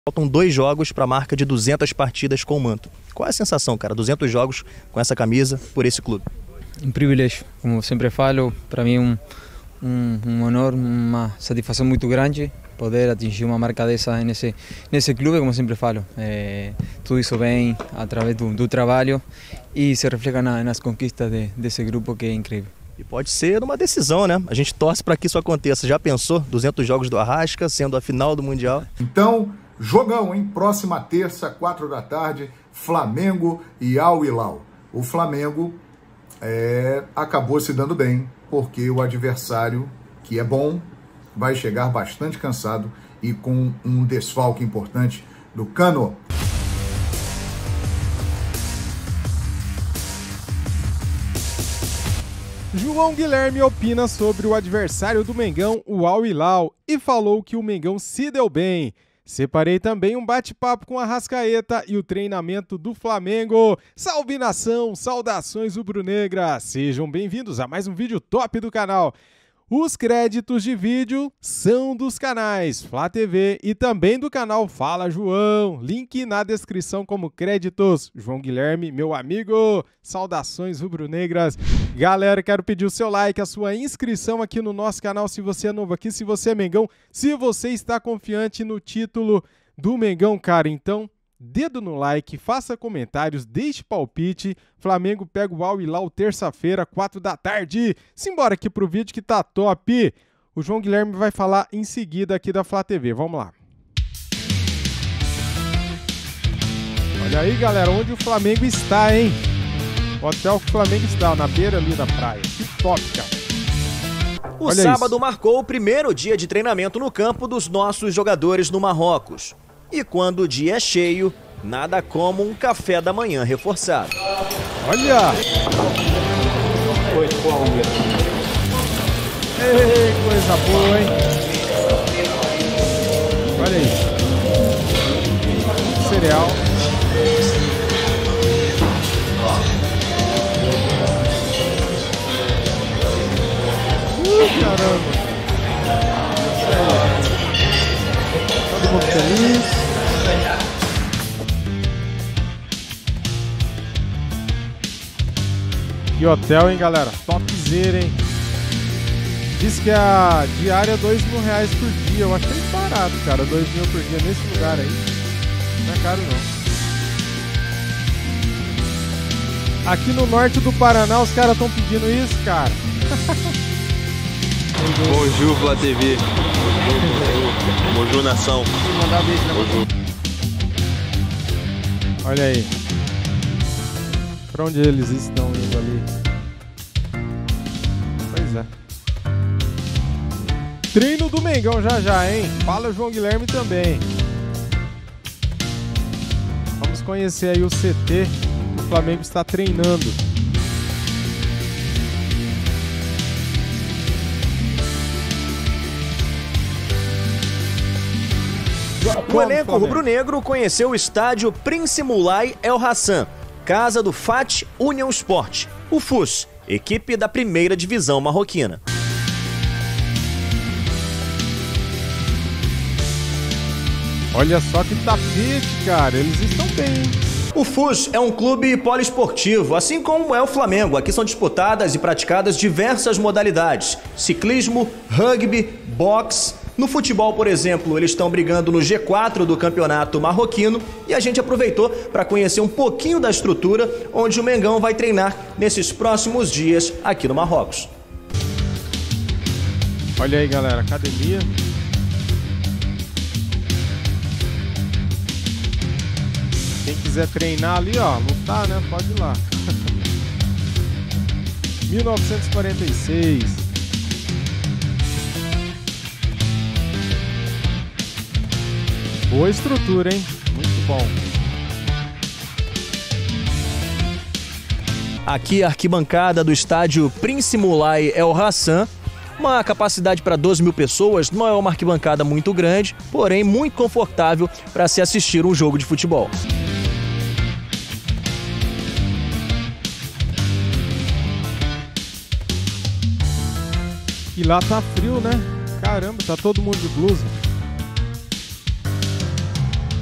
Faltam 2 jogos para a marca de 200 partidas com o manto. Qual é a sensação, cara? 200 jogos com essa camisa por esse clube. Um privilégio, como sempre falo, para mim um honor, uma satisfação muito grande poder atingir uma marca dessa nesse clube, como sempre falo. Tudo isso vem através do trabalho e se reflete nas conquistas desse grupo, que é incrível. E pode ser uma decisão, né? A gente torce para que isso aconteça. Já pensou? 200 jogos do Arrasca, sendo a final do Mundial. Então, jogão, hein? Próxima terça, 4 da tarde, Flamengo e Al Hilal. O Flamengo acabou se dando bem, porque o adversário, que é bom, vai chegar bastante cansado e com um desfalque importante do Cano. João Guilherme opina sobre o adversário do Mengão, o Al Hilal, e falou que o Mengão se deu bem. Separei também um bate-papo com a Arrascaeta e o treinamento do Flamengo. Salve nação, saudações rubro-negras, sejam bem-vindos a mais um vídeo top do canal. Os créditos de vídeo são dos canais Flá TV e também do canal Fala João. Link na descrição como créditos. João Guilherme, meu amigo, saudações rubro-negras. Galera, quero pedir o seu like, a sua inscrição aqui no nosso canal se você é novo aqui, se você é Mengão, se você está confiante no título do Mengão, cara. Então, dedo no like, faça comentários, deixe palpite. Flamengo pega o Al Hilal terça-feira, 4 da tarde. Simbora aqui pro vídeo que tá top. O João Guilherme vai falar em seguida aqui da Flá TV. Vamos lá. Olha aí, galera, onde o Flamengo está, hein? O hotel que o Flamengo está, na beira ali da praia. Que top, cara. O sábado marcou o primeiro dia de treinamento no campo dos nossos jogadores no Marrocos. E quando o dia é cheio, nada como um café da manhã reforçado. Olha! Ei, coisa boa, hein? Olha aí. Cereal. Caramba! Todo mundo feliz. Que hotel, hein, galera? Topzera, hein? Diz que a diária é R$2.000 por dia. Eu achei barato, cara. 2.000 por dia nesse lugar aí. Não é caro, não. Aqui no norte do Paraná, os caras estão pedindo isso, cara. Bonjour, Flá TV. Bonjour, nação. Olha aí. Pra onde eles estão indo ali? Pois é. Treino do Mengão já, hein? Fala João Guilherme também. Vamos conhecer aí o CT que o Flamengo está treinando. O elenco rubro-negro conheceu o estádio Prince Moulay El Hassan, casa do FAT Union Sport, o FUS, equipe da primeira divisão marroquina. Olha só que tapete, cara, eles estão bem. O FUS é um clube poliesportivo, assim como é o Flamengo. Aqui são disputadas e praticadas diversas modalidades: ciclismo, rugby, boxe. No futebol, por exemplo, eles estão brigando no G4 do campeonato marroquino e a gente aproveitou para conhecer um pouquinho da estrutura onde o Mengão vai treinar nesses próximos dias aqui no Marrocos. Olha aí, galera, academia. Quem quiser treinar ali, ó, lutar, né, pode ir lá. 1946. Boa estrutura, hein? Muito bom. Aqui a arquibancada do estádio Prince Moulay El Hassan. Uma capacidade para 12.000 pessoas, não é uma arquibancada muito grande, porém muito confortável para se assistir um jogo de futebol. E lá tá frio, né? Caramba, tá todo mundo de blusa.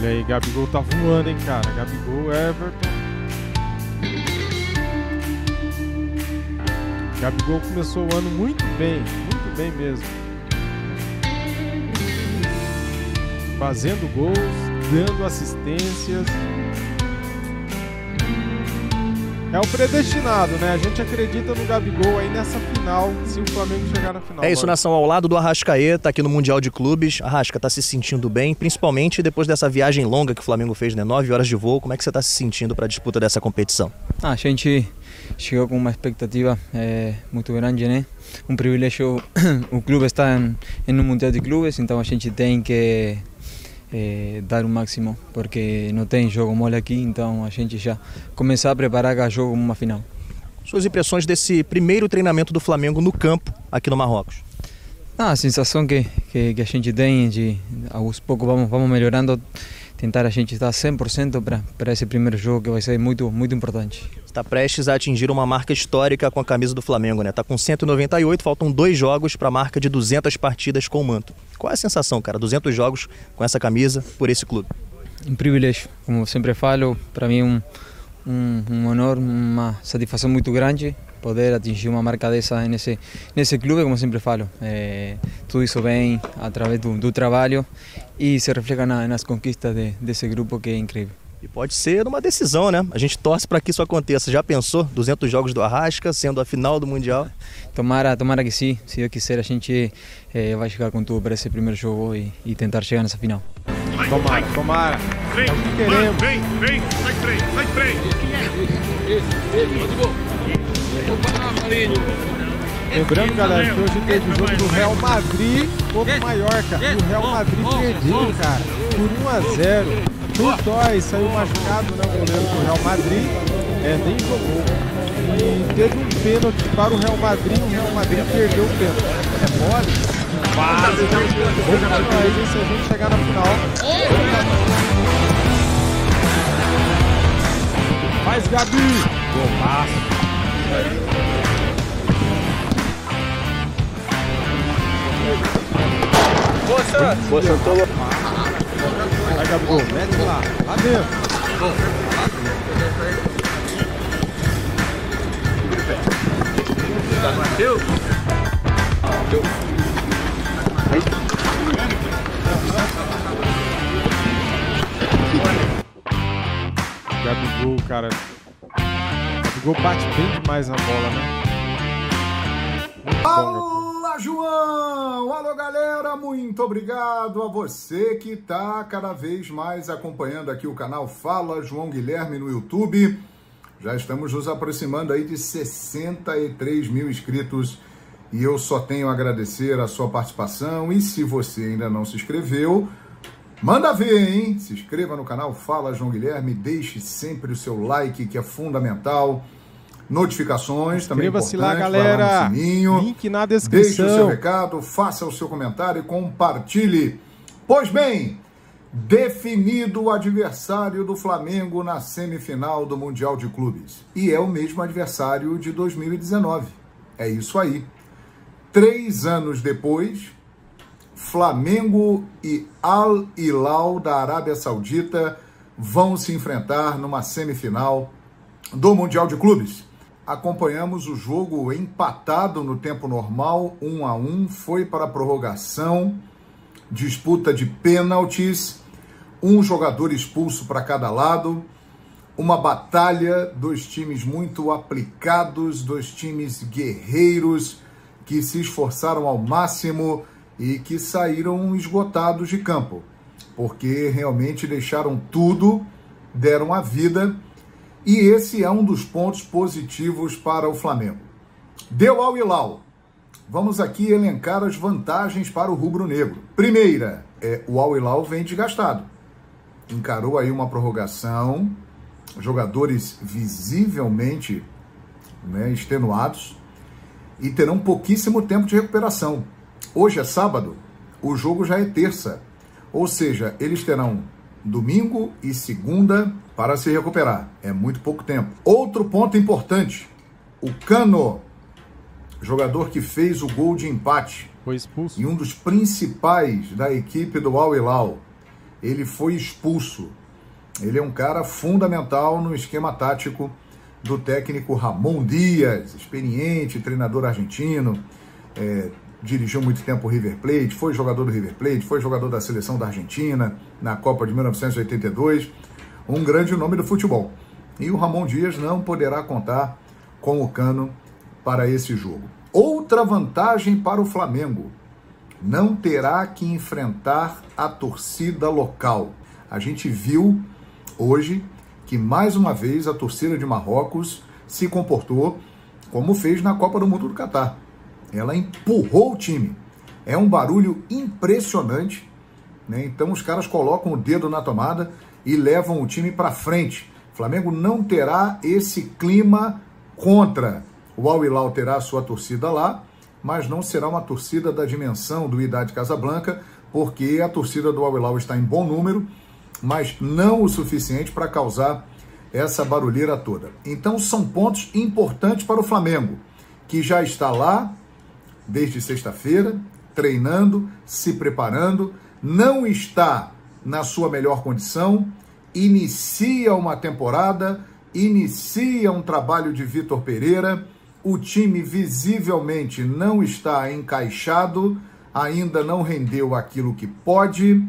Olha aí, Gabigol tá voando, hein, cara. Gabigol, Everton. Gabigol começou o ano muito bem mesmo. Fazendo gols, dando assistências. É o predestinado, né? A gente acredita no Gabigol aí nessa final, se o Flamengo chegar na final. É isso, Nação, ao lado do Arrascaeta, aqui no Mundial de Clubes. Arrasca, tá se sentindo bem, principalmente depois dessa viagem longa que o Flamengo fez, né? 9 horas de voo. Como é que você tá se sentindo para a disputa dessa competição? A gente chegou com uma expectativa muito grande, né? Um privilégio, o clube está em um Mundial de Clubes, então a gente tem que dar o máximo, porque não tem jogo mole aqui, então a gente já começar a preparar cada jogo como uma final. Suas impressões desse primeiro treinamento do Flamengo no campo aqui no Marrocos? A sensação que a gente tem de aos poucos vamos melhorando, tentar a gente estar 100% para esse primeiro jogo que vai ser muito importante. Está prestes a atingir uma marca histórica com a camisa do Flamengo, né? Está com 198, faltam 2 jogos para a marca de 200 partidas com o manto. Qual é a sensação, cara? 200 jogos com essa camisa por esse clube? Um privilégio, como sempre falo, para mim um honor, uma satisfação muito grande poder atingir uma marca dessa nesse clube, como sempre falo. Tudo isso vem através do trabalho e se reflete nas conquistas desse grupo, que é incrível. E pode ser uma decisão, né? A gente torce para que isso aconteça. Já pensou? 200 jogos do Arrasca, sendo a final do Mundial? Tomara que sim. Se Deus quiser, a gente vai chegar com tudo para esse primeiro jogo e tentar chegar nessa final. Tomara. Vem, é o que queremos. Vem, sai três. Lembrando, galera, que hoje teve o jogo do Real Madrid contra o Mallorca. E o Real Madrid perdeu, cara, por 1-0. Tortói saiu machucado, né, o goleiro do Real Madrid, nem jogou. E teve um pênalti para o Real Madrid perdeu o pênalti. É mole? Quase. Aí se a gente chegar na final. Faz, Gabi! Golaço! Boa, Santoro. Vai, Gabigol, mete lá dentro. Bateu? Gabigol, cara. Gabigol bate bem demais na bola, né? Fala, João! Alô, galera! Muito obrigado a você que está cada vez mais acompanhando aqui o canal Fala João Guilherme no YouTube. Já estamos nos aproximando aí de 63 mil inscritos e eu só tenho a agradecer a sua participação. E se você ainda não se inscreveu, manda ver, hein? Se inscreva no canal Fala João Guilherme, deixe sempre o seu like, que é fundamental. Notificações também importantes. Inscreva-se lá, galera. Link na descrição. Deixe o seu recado, faça o seu comentário e compartilhe. Pois bem, definido o adversário do Flamengo na semifinal do Mundial de Clubes. E é o mesmo adversário de 2019. É isso aí. 3 anos depois, Flamengo e Al Hilal da Arábia Saudita vão se enfrentar numa semifinal do Mundial de Clubes. Acompanhamos o jogo empatado no tempo normal, 1-1, foi para a prorrogação, disputa de pênaltis, um jogador expulso para cada lado, uma batalha, 2 times muito aplicados, 2 times guerreiros que se esforçaram ao máximo e que saíram esgotados de campo, porque realmente deixaram tudo, deram a vida. E esse é um dos pontos positivos para o Flamengo. Deu Al Hilal. Vamos aqui elencar as vantagens para o rubro-negro. Primeira, o Al Hilal vem desgastado. Encarou aí uma prorrogação, jogadores visivelmente extenuados e terão pouquíssimo tempo de recuperação. Hoje é sábado, o jogo já é terça. Ou seja, eles terão domingo e segunda para se recuperar. É muito pouco tempo. Outro ponto importante, o Cano, jogador que fez o gol de empate, foi expulso. e um dos principais da equipe do Al Hilal. ele foi expulso. Ele é um cara fundamental no esquema tático do técnico Ramon Dias, experiente, treinador argentino, dirigiu muito tempo o River Plate, foi jogador do River Plate, foi jogador da seleção da Argentina na Copa de 1982, um grande nome do futebol. E o Ramon Dias não poderá contar com o Cano para esse jogo. Outra vantagem para o Flamengo: não terá que enfrentar a torcida local. A gente viu hoje que, mais uma vez, a torcida de Marrocos se comportou como fez na Copa do Mundo do Catar. Ela empurrou o time. É um barulho impressionante, né? Então os caras colocam o dedo na tomada e levam o time para frente. O Flamengo não terá esse clima contra. O Al Hilal terá a sua torcida lá, mas não será uma torcida da dimensão do Wydad Casablanca, porque a torcida do Al Hilal está em bom número, mas não o suficiente para causar essa barulheira toda. Então são pontos importantes para o Flamengo, que já está lá desde sexta-feira, treinando, se preparando, não está na sua melhor condição, inicia uma temporada, inicia um trabalho de Vitor Pereira, o time visivelmente não está encaixado, ainda não rendeu aquilo que pode,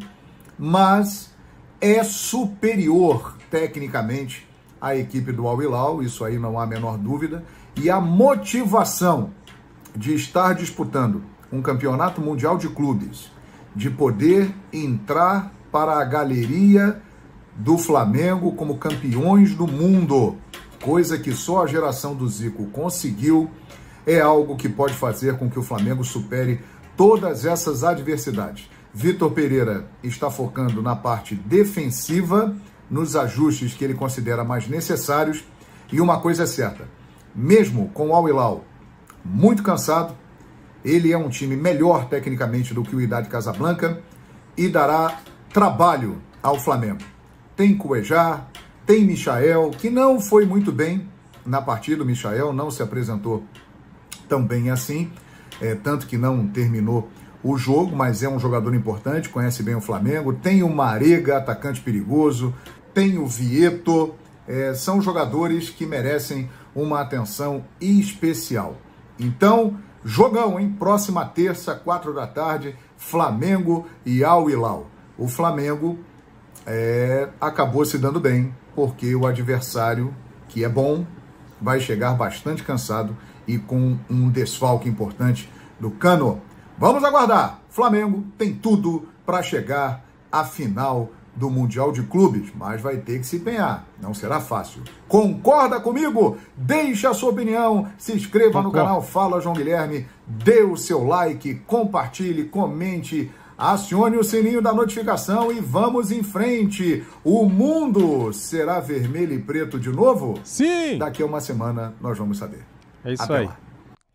mas é superior tecnicamente à equipe do Al Hilal, isso aí não há a menor dúvida, e a motivação de estar disputando um campeonato mundial de clubes, de poder entrar para a galeria do Flamengo como campeões do mundo, coisa que só a geração do Zico conseguiu, é algo que pode fazer com que o Flamengo supere todas essas adversidades. Vitor Pereira está focando na parte defensiva, nos ajustes que ele considera mais necessários, e uma coisa é certa: mesmo com o Al Hilal muito cansado, ele é um time melhor tecnicamente do que o Wydad Casablanca e dará trabalho ao Flamengo. Tem Cuejar, tem Michael, que não foi muito bem na partida. O Michael não se apresentou tão bem assim, tanto que não terminou o jogo, mas é um jogador importante, conhece bem o Flamengo. Tem o Marega, atacante perigoso, tem o Vieto, são jogadores que merecem uma atenção especial. Então, jogão, hein? Próxima terça, 4 da tarde, Flamengo e Al Hilal. O Flamengo acabou se dando bem, porque o adversário, que é bom, vai chegar bastante cansado e com um desfalque importante do Cano. Vamos aguardar. Flamengo tem tudo para chegar à final do Mundial de Clubes, mas vai ter que se empenhar. Não será fácil. Concorda comigo? Deixe a sua opinião, se inscreva no canal Fala João Guilherme, dê o seu like, compartilhe, comente, acione o sininho da notificação e vamos em frente. O mundo será vermelho e preto de novo? Sim! Daqui a uma semana nós vamos saber. É isso Até aí. lá.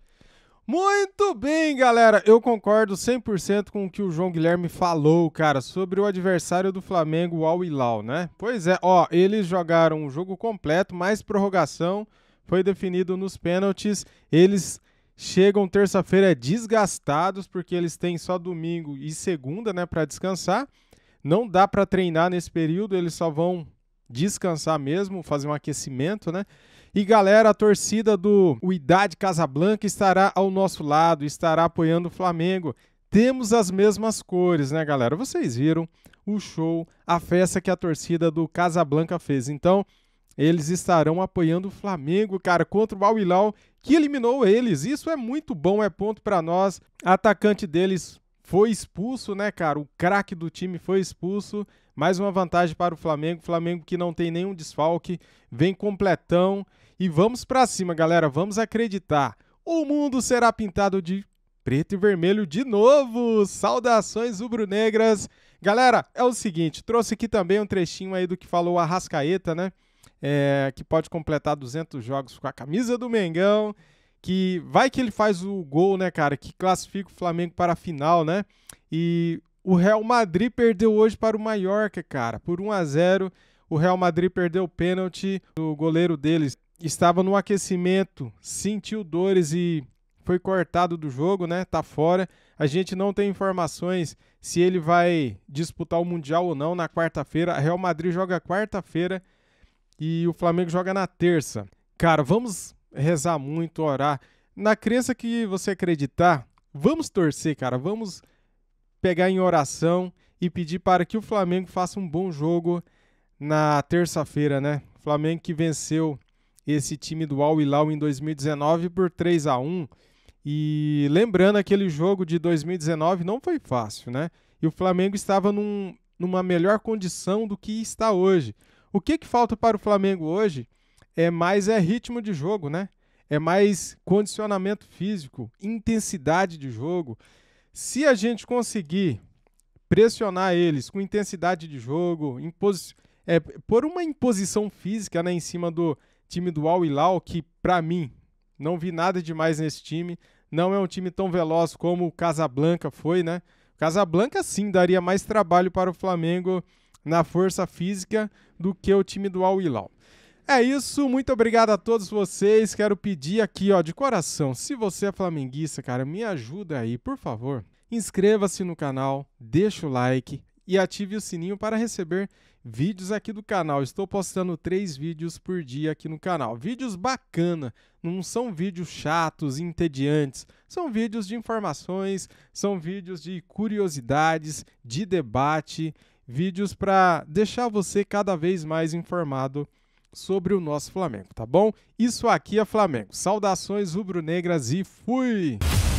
Muito bem, galera. Eu concordo 100% com o que o João Guilherme falou, cara, sobre o adversário do Flamengo, o Al Hilal, né? Pois é, eles jogaram o jogo completo, mais prorrogação, foi definido nos pênaltis. Eles chegam terça-feira desgastados, porque eles têm só domingo e segunda, né, para descansar. Não dá para treinar nesse período, eles só vão descansar mesmo, fazer um aquecimento, né? E galera, a torcida do Wydad Casablanca estará ao nosso lado, estará apoiando o Flamengo. Temos as mesmas cores, né, galera? Vocês viram o show, a festa que a torcida do Casablanca fez. Então, eles estarão apoiando o Flamengo, cara, contra o Al Hilal, que eliminou eles. Isso é muito bom, é ponto para nós. Atacante deles foi expulso, né, cara? O craque do time foi expulso. Mais uma vantagem para o Flamengo. Flamengo que não tem nenhum desfalque, vem completão. E vamos para cima, galera. Vamos acreditar. O mundo será pintado de preto e vermelho de novo. Saudações rubro-negras. Galera, é o seguinte, trouxe aqui também um trechinho aí do que falou o Arrascaeta, né? Que pode completar 200 jogos com a camisa do Mengão. Que vai que ele faz o gol, né, cara? Que classifica o Flamengo para a final, né? E o Real Madrid perdeu hoje para o Mallorca, cara, por 1-0. O Real Madrid perdeu o pênalti. O goleiro deles estava no aquecimento, sentiu dores e foi cortado do jogo, né? Tá fora. A gente não tem informações se ele vai disputar o Mundial ou não na quarta-feira. A Real Madrid joga quarta-feira e o Flamengo joga na terça. Cara, vamos rezar muito, orar. Na crença que você acreditar, vamos torcer, cara. Vamos pegar em oração e pedir para que o Flamengo faça um bom jogo na terça-feira, né? O Flamengo que venceu esse time do Al Hilal em 2019 por 3-1. E lembrando, aquele jogo de 2019 não foi fácil, né? E o Flamengo estava numa melhor condição do que está hoje. O que falta para o Flamengo hoje é ritmo de jogo, né? É mais condicionamento físico, intensidade de jogo. Se a gente conseguir pressionar eles com intensidade de jogo, por uma imposição física, né, em cima do time do Al Hilal, que para mim não vi nada demais nesse time, não é um time tão veloz como o Casablanca foi, né? O Casablanca sim daria mais trabalho para o Flamengo na força física do que o time do Al Hilal. É isso, muito obrigado a todos vocês. Quero pedir aqui, ó, de coração, se você é flamenguista, cara, me ajuda aí, por favor. Inscreva-se no canal, deixa o like e ative o sininho para receber vídeos aqui do canal. Estou postando 3 vídeos por dia aqui no canal. Vídeos bacana, não são vídeos chatos, entediantes. São vídeos de informações, são vídeos de curiosidades, de debate, vídeos para deixar você cada vez mais informado sobre o nosso Flamengo, tá bom? Isso aqui é Flamengo. Saudações rubro-negras e fui!